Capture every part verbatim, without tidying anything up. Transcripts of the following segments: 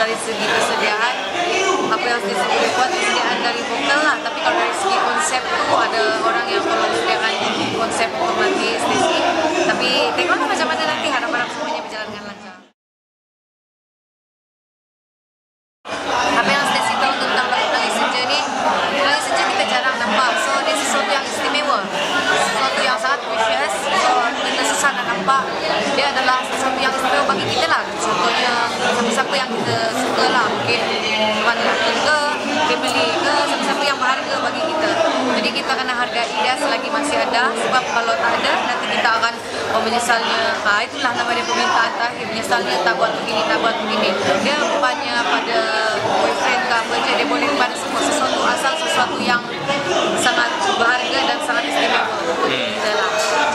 dari segi persediaan, apa yang Stacey boleh buat persediaan dari vokal lah. Tapi kalau dari segi konsep tu ada orang yang kalau sediakan konsep untuk nanti Stacey. Tapi tengoklah macam mana nanti, harap-harap semuanya berjalan dengan lancar. Apa yang Stacey tahu tentang lagu Langit Senja ni, Langit Senja kita jarang nampak, so dia sesuatu yang istimewa, sesuatu yang sangat precious, so kita susah nak nampak. Dia adalah sesuatu yang istimewa bagi kita lah. Contohnya siapa-siapa yang kita suka lah, mungkin Tuan Latin ke, Kimberly ke, siapa-siapa yang berharga bagi kita. Jadi kita kena hargai dia selagi masih ada, sebab kalau tak ada nanti kita akan oh, menyesalnya. Ha, itulah nama dia permintaan terakhir, menyesalnya tak buat begini, tak buat begini. Dia bukannya pada boyfriend ke apa je, dia boleh pada semua sesuatu asal sesuatu yang sangat berharga dan sangat istimewa untuk kita lah.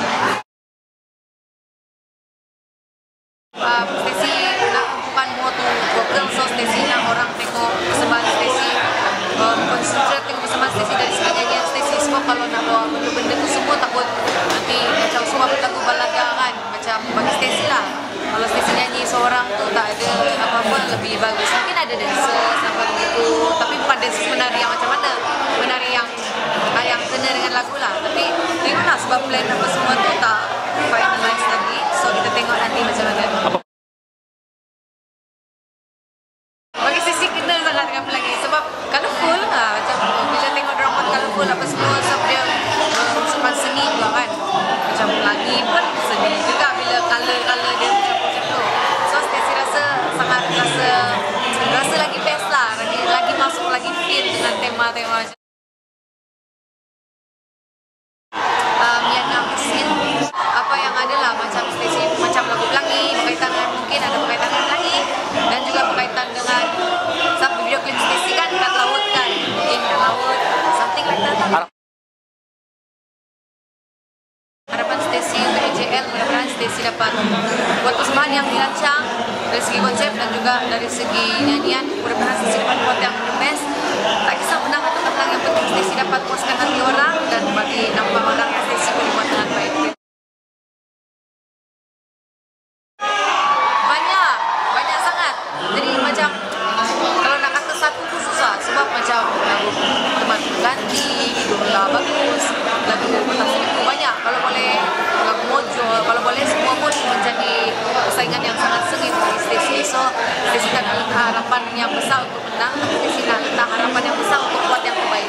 Uh, Stacey nak bukan moto vokal, so Stacey nak orang tengok persembahan Stacey, um, concentrate tengok persembahan Stacey dari segi nyanyian Stacey. Sebab kalau nak bawa benda-benda tu semua takut nanti macam semua lagu balaga kan, macam bagi Stacey lah. Kalau Stacey nyanyi seorang tu tak ada apa-apa, lebih bagus. Mungkin ada dancer sampai begitu, tapi bukan dancer menari yang macam mana, menari yang yang kena dengan lagu lah. Tapi tengoklah sebab plan apa semua tu tak finalize lagi, so kita tengok nanti macam mana. Bagi Stacey kena sangat dengan pelangi sebab colourful lah, macam bila tengok drama colourful apa semua, sebab dia um, sempat seni juga kan, macam pelangi pun seni juga bila colour-colour dia macam-macam tu. So Stacey rasa sangat rasa rasa lagi best lah, lagi, lagi masuk lagi feel dengan tema-tema macam um, yang nak scene apa yang ada lah, macam Stacey macam lagu pelangi berkaitan dengan, mungkin ada berkaitan dengan pelangi dan juga berkaitan dengan satu video klip Stacey kan dekat laut kan, mungkin dekat laut something like that lah. Harapan Stacey untuk E J L, mudah-mudahan Stacey dapat buat persembahan yang dirancang dari segi konsep dan juga dari segi nyanyian. Mudah-mudahan Stacey dapat buat yang the best. Tak kisah menang atau tak menang, yang penting Stacey dapat puaskan hati orang dan bagi nampak orang yang Stacey boleh buat dengan baik. Banyak, banyak sangat. Jadi macam kalau nak kata satu tu susah, sebab macam lagu Teman Ganti, Idola bagus, lagu Petang Seribu banyak. Kalau boleh lagu Mojo, kalau boleh semua pun menjadi persaingan yang sangat sengit bagi Stacey. So Stacey tak nak letak harapan yang besar untuk menang, tapi Stacey nak letak harapan yang besar untuk buat yang terbaik.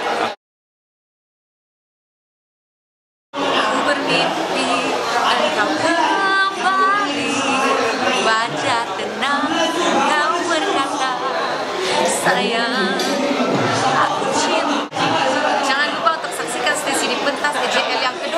Aku bermimpi engkau kembali, wajah tenang kau berkata sayang aku cinta. Jangan lupa untuk saksikan Stacey di pentas E J L yang kedua.